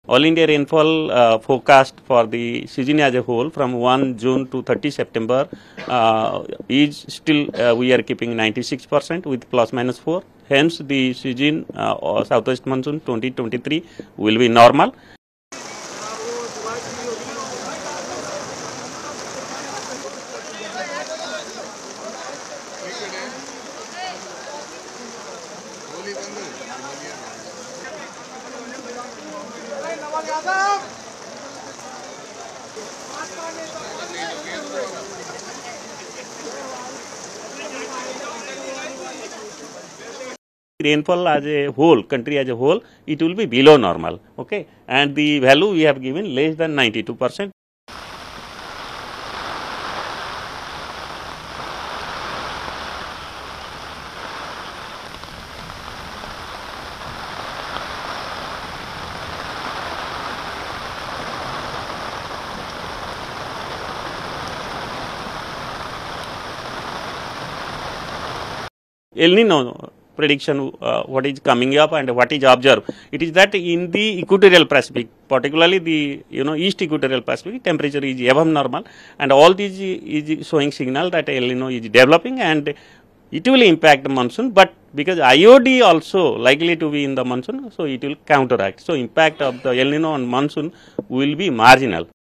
All India rainfall forecast for the season as a whole from 1 June to 30 September is still we are keeping 96% with plus minus 4. Hence, the season southwest monsoon 2023 will be normal. Rainfall as a whole, country as a whole, it will be below normal, okay, and the value we have given less than 92%. El Nino prediction, what is coming up and what is observed, it is that in the equatorial Pacific, particularly the east equatorial Pacific, temperature is above normal, and all these is showing signal that El Nino is developing and it will impact monsoon, but because IOD also likely to be in the monsoon, so it will counteract. So impact of the El Nino on monsoon will be marginal.